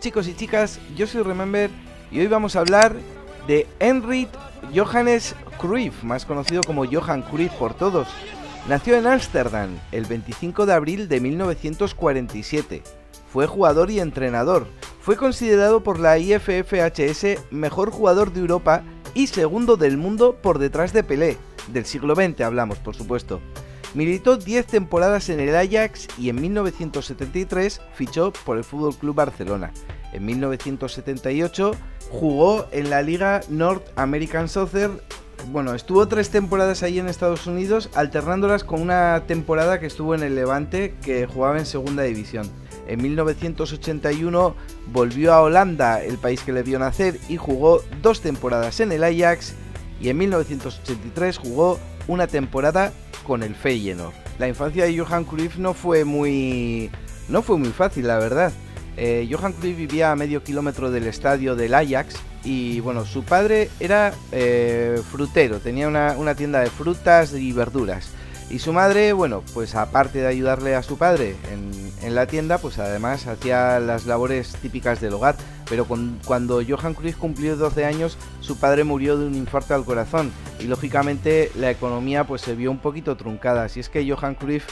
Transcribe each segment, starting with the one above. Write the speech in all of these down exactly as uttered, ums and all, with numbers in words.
chicos y chicas, yo soy Remember y hoy vamos a hablar de Henrik Johannes Cruyff, más conocido como Johan Cruyff por todos. Nació en Ámsterdam el veinticinco de abril de mil novecientos cuarenta y siete. Fue jugador y entrenador. Fue considerado por la I F F H S mejor jugador de Europa y segundo del mundo por detrás de Pelé. Del siglo veinte hablamos, por supuesto. Militó diez temporadas en el Ajax y en mil novecientos setenta y tres fichó por el F C Barcelona. En mil novecientos setenta y ocho jugó en la Liga North American Soccer. Bueno, estuvo tres temporadas ahí en Estados Unidos, alternándolas con una temporada que estuvo en el Levante, que jugaba en segunda división. En mil novecientos ochenta y uno volvió a Holanda, el país que le vio nacer, y jugó dos temporadas en el Ajax, y en mil novecientos ochenta y tres jugó una temporada con el Feyenoord. La infancia de Johan Cruyff no fue muy, no fue muy fácil, la verdad. Eh, Johan Cruyff vivía a medio kilómetro del estadio del Ajax y bueno, su padre era eh, frutero, tenía una, una tienda de frutas y verduras. Y su madre, bueno, pues aparte de ayudarle a su padre en, en la tienda, pues además hacía las labores típicas del hogar. Pero con, cuando Johan Cruyff cumplió doce años, su padre murió de un infarto al corazón y lógicamente la economía pues se vio un poquito truncada. Así es que Johan Cruyff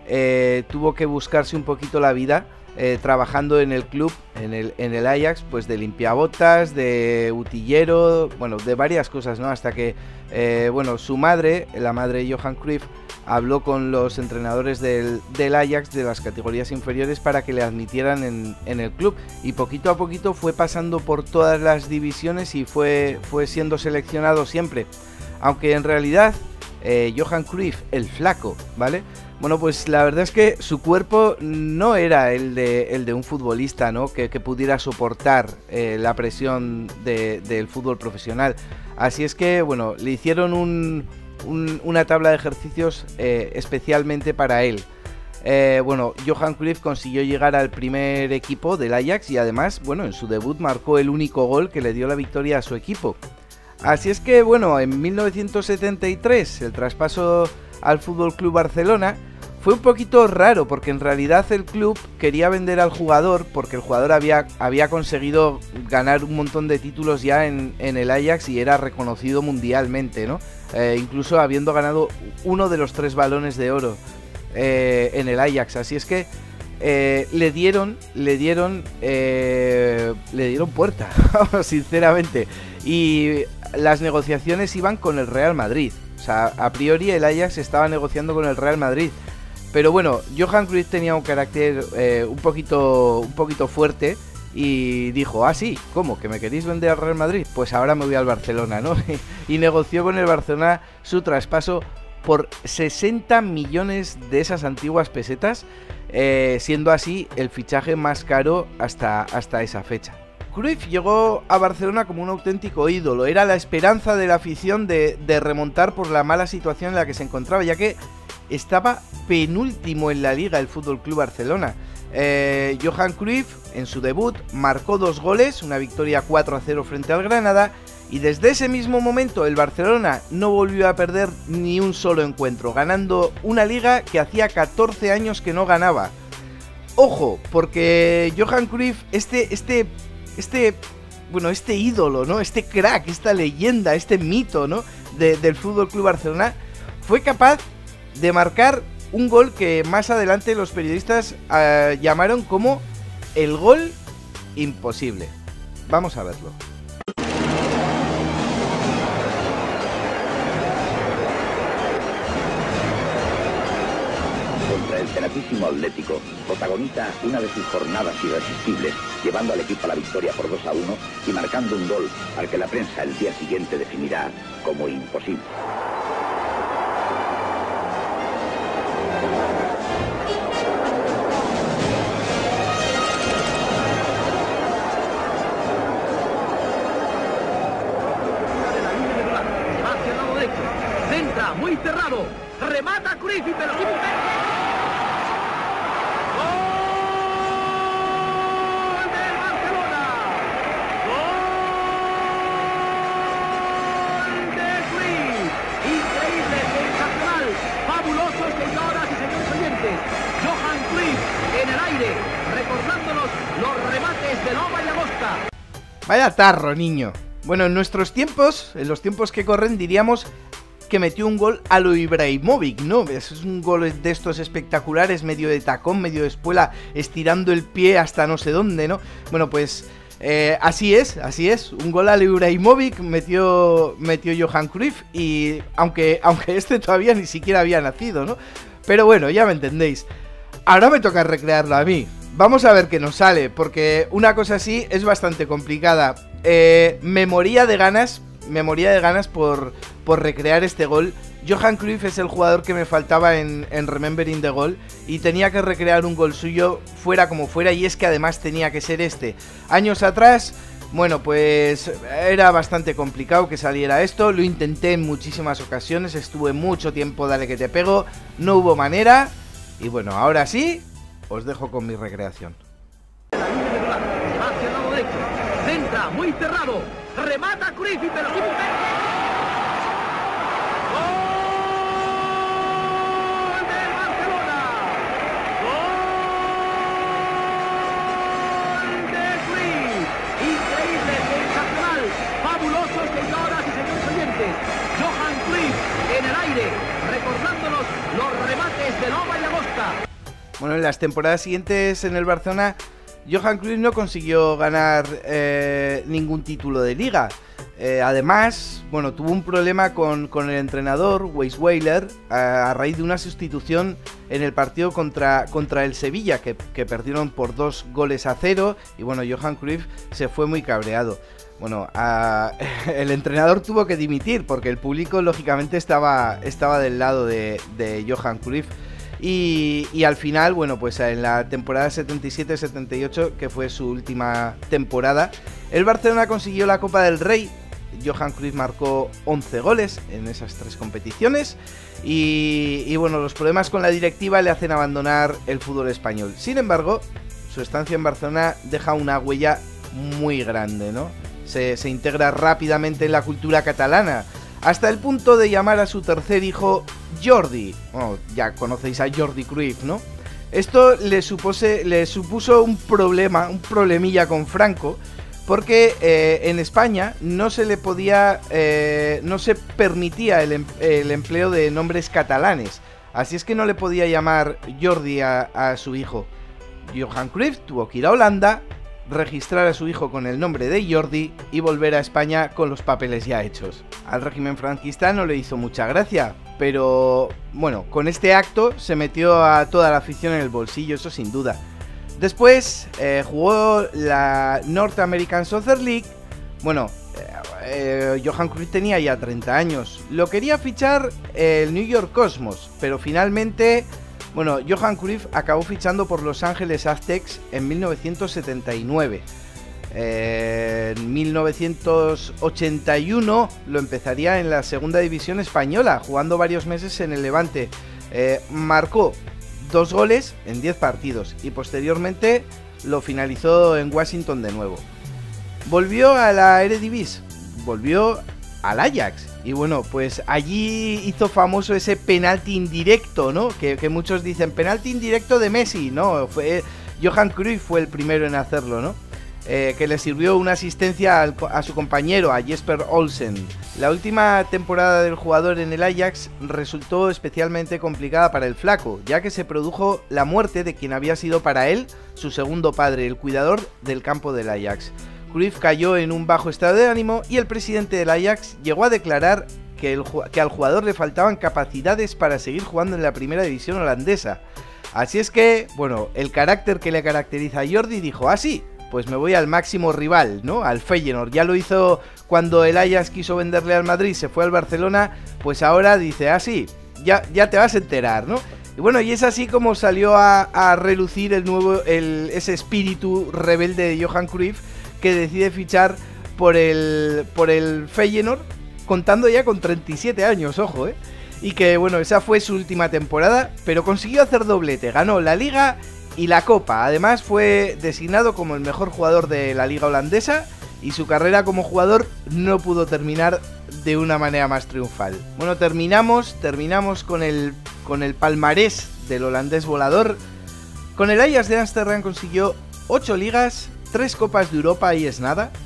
eh, tuvo que buscarse un poquito la vida eh, trabajando en el club, en el, en el Ajax, pues de limpiabotas, de utillero, bueno, de varias cosas, ¿no? Hasta que, eh, bueno, su madre, la madre de Johan Cruyff, habló con los entrenadores del, del Ajax de las categorías inferiores para que le admitieran en, en el club, y poquito a poquito fue pasando por todas las divisiones y fue, fue siendo seleccionado siempre, aunque en realidad eh, Johan Cruyff, el flaco, ¿vale? Bueno, pues la verdad es que su cuerpo no era el de, el de un futbolista, ¿no? Que, que pudiera soportar eh, la presión de, del fútbol profesional. Así es que, bueno, le hicieron un, un, una tabla de ejercicios eh, especialmente para él. Eh, bueno, Johan Cruyff consiguió llegar al primer equipo del Ajax y además, bueno, en su debut marcó el único gol que le dio la victoria a su equipo. Así es que, bueno, en mil novecientos setenta y tres el traspaso al F C Barcelona fue un poquito raro, porque en realidad el club quería vender al jugador porque el jugador había, había conseguido ganar un montón de títulos ya en, en el Ajax y era reconocido mundialmente, ¿no? Eh, incluso habiendo ganado uno de los tres balones de oro eh, en el Ajax. Así es que eh, le dieron, le dieron, eh, le dieron puerta, sinceramente. Y las negociaciones iban con el Real Madrid. O sea, a priori el Ajax estaba negociando con el Real Madrid. Pero bueno, Johan Cruyff tenía un carácter eh, un poquito un poquito fuerte y dijo, ah sí, ¿cómo? ¿Que me queréis vender al Real Madrid? Pues ahora me voy al Barcelona, ¿no? Y negoció con el Barcelona su traspaso por sesenta millones de esas antiguas pesetas, eh, siendo así el fichaje más caro hasta, hasta esa fecha. Cruyff llegó a Barcelona como un auténtico ídolo, era la esperanza de la afición de, de remontar por la mala situación en la que se encontraba, ya que estaba penúltimo en la liga el F C Barcelona. Eh, Johan Cruyff en su debut marcó dos goles, una victoria cuatro a cero frente al Granada, y desde ese mismo momento el Barcelona no volvió a perder ni un solo encuentro, ganando una liga que hacía catorce años que no ganaba. Ojo, porque Johan Cruyff, este, este, este, bueno, este ídolo, ¿no? Este crack, esta leyenda, este mito, ¿no? De, del F C Barcelona, fue capaz de marcar un gol que más adelante los periodistas uh, llamaron como el gol imposible. Vamos a verlo. Contra el tenacísimo Atlético, protagoniza una de sus jornadas irresistibles, llevando al equipo a la victoria por dos a uno y marcando un gol al que la prensa el día siguiente definirá como imposible. Centra, muy cerrado, remata Cruyff, pero sin... ¡Gol del Barcelona! ¡Gol de Cruyff! Increíble, sensacional, fabuloso, señoras y señores oyentes. Johan Cruyff en el aire, recordándonos los remates de Nova y Vaya tarro, niño. Bueno, en nuestros tiempos, en los tiempos que corren, diríamos que metió un gol a lo Ibrahimovic, ¿no? Es un gol de estos espectaculares, medio de tacón, medio de espuela, estirando el pie hasta no sé dónde, ¿no? Bueno, pues eh, así es, así es. Un gol a lo Ibrahimovic metió, metió Johan Cruyff, y aunque, aunque este todavía ni siquiera había nacido, ¿no? Pero bueno, ya me entendéis. Ahora me toca recrearlo a mí. Vamos a ver qué nos sale, porque una cosa así es bastante complicada. Eh, me moría de ganas, me moría de ganas por, por recrear este gol. Johan Cruyff es el jugador que me faltaba en, en Remembering the Goal, y tenía que recrear un gol suyo fuera como fuera, y es que además tenía que ser este. Años atrás, bueno, pues era bastante complicado que saliera esto. Lo intenté en muchísimas ocasiones, estuve mucho tiempo dale que te pego, no hubo manera. Y bueno, ahora sí, os dejo con mi recreación. Hacia el lado derecho, centra, muy cerrado, remata Cruyff, pero sin ¡gol del Barcelona! ¡Gol de Cruyff! Increíble, sensacional, fabuloso, señoras y señores oyentes. Johan Cruyff en el aire, recordándonos los remates de Loba y Agosta. Bueno, en las temporadas siguientes en el Barcelona, Johan Cruyff no consiguió ganar eh, ningún título de liga. Eh, además, bueno, tuvo un problema con, con el entrenador, Weisweiler, a, a raíz de una sustitución en el partido contra, contra el Sevilla, que, que perdieron por dos goles a cero, y bueno, Johan Cruyff se fue muy cabreado. Bueno, a, el entrenador tuvo que dimitir, porque el público lógicamente estaba, estaba del lado de, de Johan Cruyff. Y, y al final, bueno, pues en la temporada setenta y siete setenta y ocho, que fue su última temporada, el Barcelona consiguió la Copa del Rey. Johan Cruyff marcó once goles en esas tres competiciones. Y, y bueno, los problemas con la directiva le hacen abandonar el fútbol español. Sin embargo, su estancia en Barcelona deja una huella muy grande, ¿no? Se, se integra rápidamente en la cultura catalana, hasta el punto de llamar a su tercer hijo Jordi. Bueno, ya conocéis a Jordi Cruyff, ¿no? Esto le, supose, le supuso un problema, un problemilla con Franco, porque eh, en España no se le podía, eh, no se permitía el, el empleo de nombres catalanes. Así es que no le podía llamar Jordi a, a su hijo. Johan Cruyff tuvo que ir a Holanda, registrar a su hijo con el nombre de Jordi y volver a España con los papeles ya hechos. Al régimen franquista no le hizo mucha gracia, pero bueno, con este acto se metió a toda la afición en el bolsillo, eso sin duda. Después eh, jugó la North American Soccer League. Bueno, eh, eh, Johan Cruyff tenía ya treinta años. Lo quería fichar el New York Cosmos, pero finalmente, bueno, Johan Cruyff acabó fichando por Los Ángeles Aztecs en mil novecientos setenta y nueve. Eh, en mil novecientos ochenta y uno lo empezaría en la segunda división española, jugando varios meses en el Levante. Eh, marcó dos goles en diez partidos y posteriormente lo finalizó en Washington de nuevo. Volvió a la Eredivisie, volvió al Ajax, y bueno, pues allí hizo famoso ese penalti indirecto, ¿no? Que, que muchos dicen, penalti indirecto de Messi, no, fue Johan Cruyff fue el primero en hacerlo, ¿no? Eh, que le sirvió una asistencia al, a su compañero, a Jesper Olsen. La última temporada del jugador en el Ajax resultó especialmente complicada para el flaco, ya que se produjo la muerte de quien había sido para él su segundo padre, el cuidador del campo del Ajax. Cruyff cayó en un bajo estado de ánimo y el presidente del Ajax llegó a declarar que, el, que al jugador le faltaban capacidades para seguir jugando en la primera división holandesa. Así es que, bueno, el carácter que le caracteriza a Jordi dijo, ah sí, pues me voy al máximo rival, ¿no? Al Feyenoord. Ya lo hizo cuando el Ajax quiso venderle al Madrid, se fue al Barcelona, pues ahora dice, ah sí, ya, ya te vas a enterar, ¿no? Y bueno, y es así como salió a, a relucir el nuevo, el, ese espíritu rebelde de Johan Cruyff, que decide fichar por el, por el Feyenoord, contando ya con treinta y siete años, ojo, ¿eh? Y que, bueno, esa fue su última temporada, pero consiguió hacer doblete, ganó la Liga y la Copa. Además fue designado como el mejor jugador de la Liga holandesa y su carrera como jugador no pudo terminar de una manera más triunfal. Bueno, terminamos, terminamos con el, con el palmarés del holandés volador. Con el Ajax de Ámsterdam consiguió ocho ligas, tres Copas de Europa, y es nada,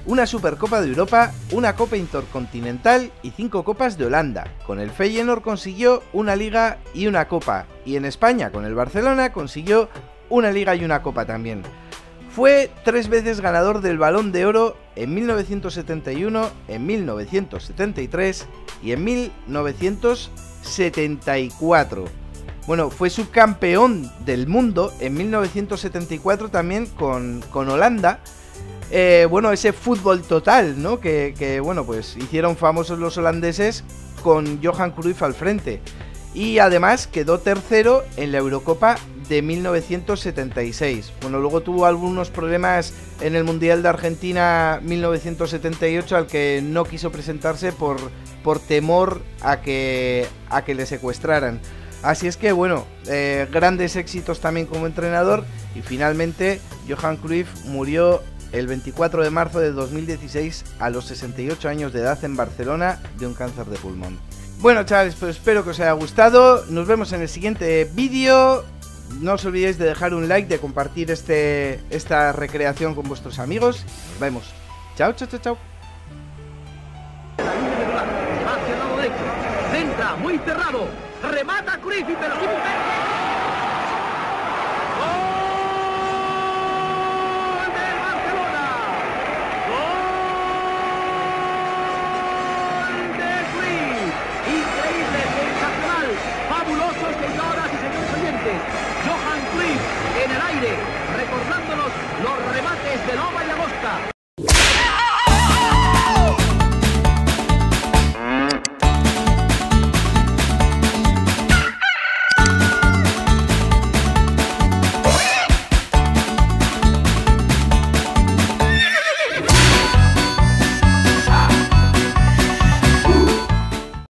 una Supercopa de Europa, una Copa Intercontinental y cinco Copas de Holanda. Con el Feyenoord consiguió una Liga y una Copa, y en España con el Barcelona consiguió una Liga y una Copa también. Fue tres veces ganador del Balón de Oro en mil novecientos setenta y uno, en mil novecientos setenta y tres y en mil novecientos setenta y cuatro. Bueno, fue subcampeón del mundo en mil novecientos setenta y cuatro también con, con Holanda. Eh, bueno, ese fútbol total, ¿no? Que, que, bueno, pues hicieron famosos los holandeses con Johan Cruyff al frente. Y además quedó tercero en la Eurocopa de mil novecientos setenta y seis. Bueno, luego tuvo algunos problemas en el Mundial de Argentina mil novecientos setenta y ocho, al que no quiso presentarse por, por temor a que, a que le secuestraran. Así es que, bueno, eh, grandes éxitos también como entrenador. Y finalmente Johan Cruyff murió el veinticuatro de marzo de dos mil dieciséis a los sesenta y ocho años de edad en Barcelona de un cáncer de pulmón. Bueno, chavales, pues espero que os haya gustado. Nos vemos en el siguiente vídeo. No os olvidéis de dejar un like, de compartir este, esta recreación con vuestros amigos. Nos vemos. Chao, chao, chao, chao. Hacia el lado derecho. Centra, muy cerrado. Remata Cruyff, pero sin